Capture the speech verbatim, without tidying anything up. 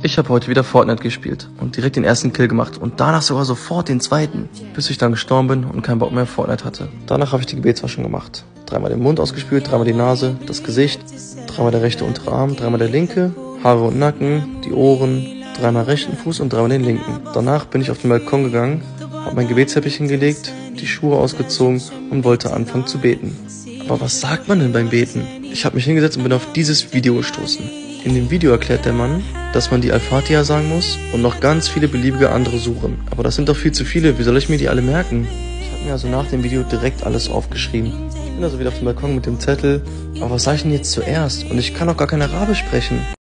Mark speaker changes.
Speaker 1: Ich habe heute wieder Fortnite gespielt und direkt den ersten Kill gemacht und danach sogar sofort den zweiten, bis ich dann gestorben bin und keinen Bock mehr auf Fortnite hatte. Danach habe ich die Gebetswaschung gemacht. Dreimal den Mund ausgespült, dreimal die Nase, das Gesicht, dreimal der rechte untere Arm, dreimal der linke, Haare und Nacken, die Ohren, dreimal rechten Fuß und dreimal den linken. Danach bin ich auf den Balkon gegangen, habe mein Gebetsteppich hingelegt, die Schuhe ausgezogen und wollte anfangen zu beten. Aber was sagt man denn beim Beten? Ich habe mich hingesetzt und bin auf dieses Video gestoßen. In dem Video erklärt der Mann, dass man die Al-Fatiha sagen muss und noch ganz viele beliebige andere Suren. Aber das sind doch viel zu viele, wie soll ich mir die alle merken? Ich habe mir also nach dem Video direkt alles aufgeschrieben. Ich bin also wieder auf dem Balkon mit dem Zettel. Aber was sage ich denn jetzt zuerst? Und ich kann auch gar kein Arabisch sprechen.